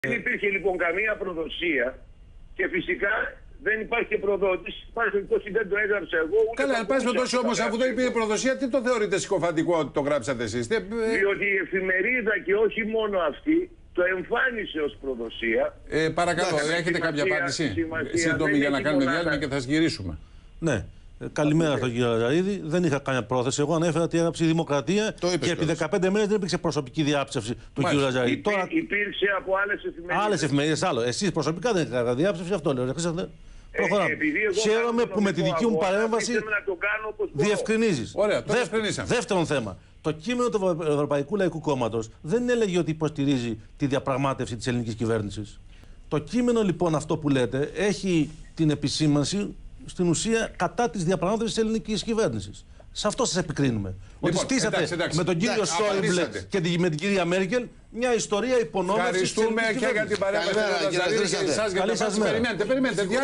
Δεν υπήρχε λοιπόν καμία προδοσία και φυσικά δεν υπάρχει και προδότης. Υπάρχει το το έγραψα εγώ. Καλά, εν πάση περιπτώσει όμως, αφού δεν υπήρχε προδοσία, τι το θεωρείτε συκοφαντικό ότι το γράψατε εσείς? Διότι η εφημερίδα και όχι μόνο αυτή το εμφάνισε ως προδοσία. Παρακαλώ, έχετε κάποια απάντηση? Σύντομη για να κάνουμε διάλειμμα και θα σας γυρίσουμε. Ναι. Καλημέρα στον κύριο Λαζαρίδη. Δεν είχα καμία πρόθεση. Εγώ ανέφερα ότι έγραψε η Δημοκρατία και επί 15 μέρες δεν υπήρξε προσωπική διάψευση του κύριου Λαζαρίδη. Τώρα... Υπήρξε από άλλες εφημερίδες. Άλλες εφημερίδες, άλλο. Εσείς προσωπικά δεν είχατε διάψευση, αυτό λέω. Προχωράμε. Χαίρομαι που με τη δική μου παρέμβαση διευκρινίζεις. Ωραία, το διευκρινίσαμε. Δεύτερον θέμα. Το κείμενο του Ευρωπαϊκού Λαϊκού Κόμματος δεν έλεγε ότι υποστηρίζει τη διαπραγμάτευση της ελληνικής κυβέρνησης. Το κείμενο λοιπόν αυτό που λέτε έχει την επισήμανση στην ουσία κατά της διαπραγμάτευσης της ελληνικής κυβέρνησης. Σε αυτό σας επικρίνουμε. Ότι στήσατε με τον κύριο Σόιμπλε και με την κυρία Μέρκελ μια ιστορία υπονόμευσης. Ευχαριστούμε και για την παρέμβαση του Λαζαρίδη και εσάς για τα σας. Περιμένετε.